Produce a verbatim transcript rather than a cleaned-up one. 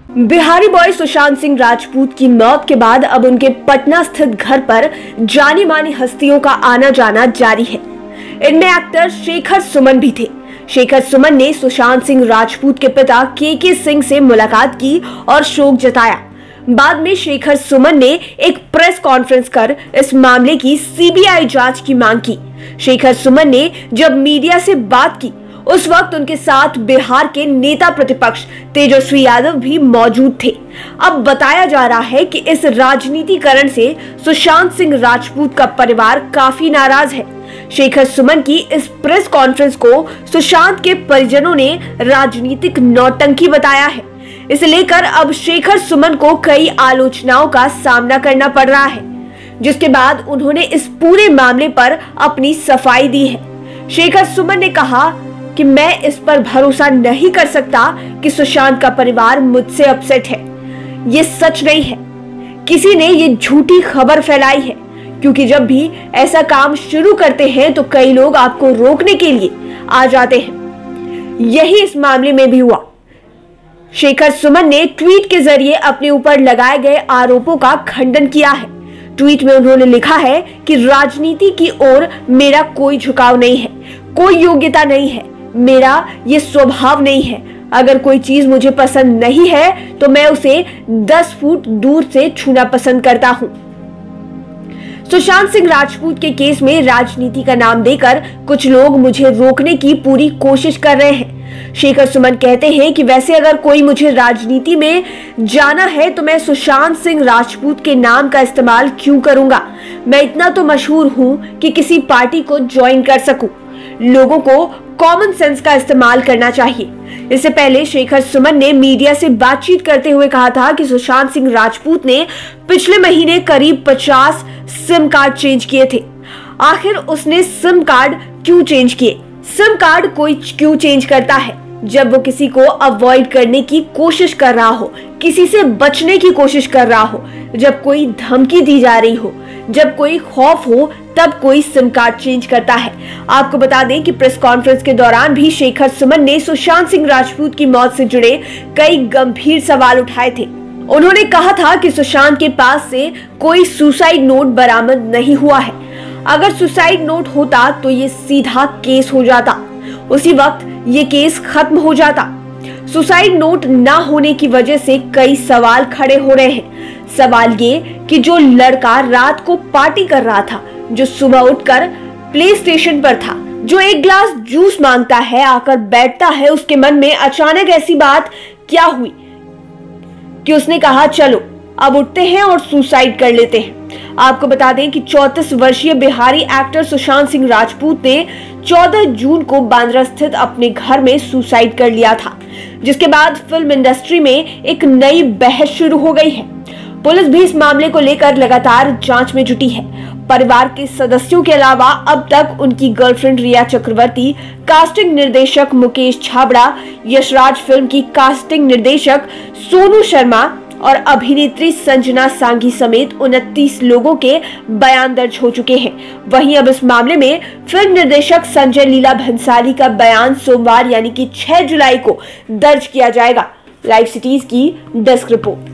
Bihari boy Sushant Singh Rajput की मौत के बाद अब उनके पटना स्थित घर पर जानी मानी हस्तियों का आना जाना जारी है। इनमें एक्टर शेखर सुमन भी थे। शेखर सुमन ने सुशांत सिंह राजपूत के पिता के के सिंह से मुलाकात की और शोक जताया। बाद में शेखर सुमन ने एक प्रेस कॉन्फ्रेंस कर इस मामले की सी बी आई जांच की मांग की। शेखर सुमन ने जब मीडिया से बात की उस वक्त उनके साथ बिहार के नेता प्रतिपक्ष तेजस्वी यादव भी मौजूद थे। अब बताया जा रहा है कि इस राजनीतिकरण से सुशांत सिंह राजपूत का परिवार काफी नाराज है। शेखर सुमन की इस प्रेस कॉन्फ्रेंस को सुशांत के परिजनों ने राजनीतिक नौटंकी बताया है। इसे लेकर अब शेखर सुमन को कई आलोचनाओं का सामना करना पड़ रहा है, जिसके बाद उन्होंने इस पूरे मामले पर अपनी सफाई दी है। शेखर सुमन ने कहा कि मैं इस पर भरोसा नहीं कर सकता कि सुशांत का परिवार मुझसे अपसेट है। ये सच नहीं है, किसी ने ये झूठी खबर फैलाई है, क्योंकि जब भी ऐसा काम शुरू करते हैं तो कई लोग आपको रोकने के लिए आ जाते हैं। यही इस मामले में भी हुआ। शेखर सुमन ने ट्वीट के जरिए अपने ऊपर लगाए गए आरोपों का खंडन किया है। ट्वीट में उन्होंने लिखा है कि राजनीति की ओर मेरा कोई झुकाव नहीं है, कोई योग्यता नहीं है, मेरा ये स्वभाव नहीं है। अगर कोई चीज मुझे पसंद नहीं है तो मैं उसे दस फुट दूर से छूना पसंद करता हूं। सुशांत सिंह राजपूत के केस में राजनीति का नाम देकर कुछ लोग मुझे रोकने की पूरी कोशिश कर रहे हैं। शेखर सुमन कहते हैं कि वैसे अगर कोई मुझे राजनीति में जाना है तो मैं सुशांत सिंह राजपूत के नाम का इस्तेमाल क्यों करूंगा। मैं इतना तो मशहूर हूं कि किसी पार्टी को ज्वाइन कर सकूं। लोगों को कॉमन सेंस का इस्तेमाल करना चाहिए। इससे पहले शेखर सुमन ने मीडिया से बातचीत करते हुए कहा था कि सुशांत सिंह राजपूत ने पिछले महीने करीब पचास सिम कार्ड चेंज किए थे। आखिर उसने सिम कार्ड क्यों चेंज किए? सिम कार्ड कोई क्यों चेंज करता है? जब वो किसी को अवॉइड करने की कोशिश कर रहा हो, किसी से बचने की कोशिश कर रहा हो, जब कोई धमकी दी जा रही हो, जब कोई खौफ हो, तब कोई सिम कार्ड चेंज करता है। आपको बता दें कि प्रेस कॉन्फ्रेंस के दौरान भी शेखर सुमन ने सुशांत सिंह राजपूत की मौत से जुड़े कई गंभीर सवाल उठाए थे। उन्होंने कहा था कि सुशांत के पास से कोई सुसाइड नोट बरामद नहीं हुआ है। अगर सुसाइड नोट होता तो ये सीधा केस हो जाता, उसी वक्त ये केस खत्म हो जाता। सुसाइड नोट ना होने की वजह से कई सवाल खड़े हो रहे हैं। सवाल ये कि जो लड़का रात को पार्टी कर रहा था, जो सुबह उठकर प्ले स्टेशन पर था, जो एक ग्लास जूस मांगता है, आकर बैठता है, उसके मन में अचानक ऐसी बात क्या हुई कि उसने कहा चलो अब उठते हैं और सुसाइड कर लेते हैं। आपको बता दें कि चौंतीस वर्षीय बिहारी एक्टर सुशांत सिंह राजपूत ने चौदह जून को बांद्रा स्थित अपने घर में सुसाइड कर लिया था, जिसके बाद फिल्म इंडस्ट्री में एक नई बहस शुरू हो गई है। पुलिस भी इस मामले को लेकर लगातार जांच में जुटी है। परिवार के सदस्यों के अलावा अब तक उनकी गर्लफ्रेंड रिया चक्रवर्ती, कास्टिंग निर्देशक मुकेश छाबड़ा, यशराज फिल्म की कास्टिंग निर्देशक सोनू शर्मा और अभिनेत्री संजना सांघी समेत उनतीस लोगों के बयान दर्ज हो चुके हैं। वहीं अब इस मामले में फिल्म निर्देशक संजय लीला भंसाली का बयान सोमवार यानी कि छह जुलाई को दर्ज किया जाएगा। लाइव सिटीज की डेस्क रिपोर्ट।